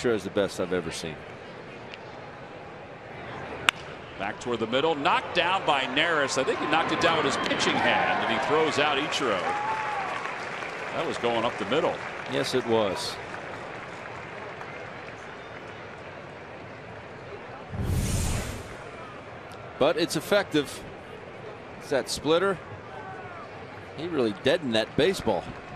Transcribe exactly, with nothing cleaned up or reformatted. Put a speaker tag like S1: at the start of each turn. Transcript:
S1: sure is the best I've ever seen.
S2: Back toward the middle, knocked down by Neris. I think he knocked it down with his pitching hand, and he throws out Ichiro. That was going up the middle.
S1: Yes, it was. But it's effective. It's that splitter. He really deadened that baseball.